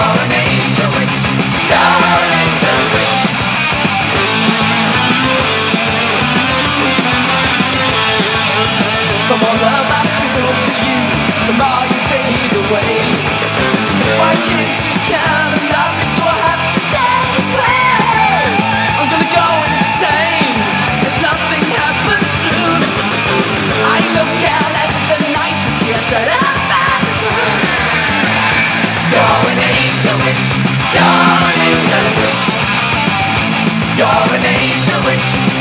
an angel witch. You're an angel witch. The more love I feel for you, the more you fade away. Why can't you come and love me? Do I have to stay this way? I'm gonna go insane if nothing happens soon. I look out at the night to see her shut up by the moon. You're an angel witch. You're an angel witch. You're an angel witch.